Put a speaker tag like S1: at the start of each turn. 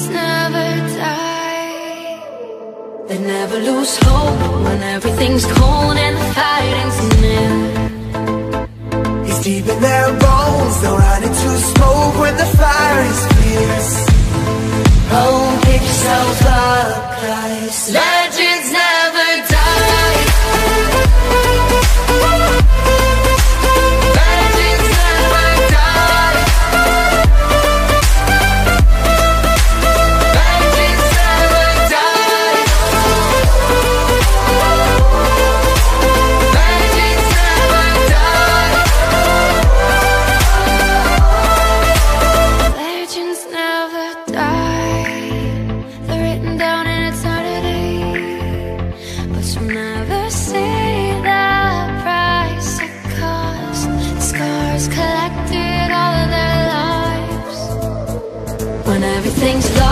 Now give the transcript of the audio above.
S1: Legends never die. They never lose hope when everything's cold and the fighting's near.
S2: It's deep in their bones, they'll run into smoke when the fire is fierce. Oh, pick yourself up, Christ.
S1: Legends never die. Legends never die. Legends never die. Legends never die. Legends never die. They're written down in eternity, but you'll never see the price it cost. Scars collected all of their lives. When everything's lost,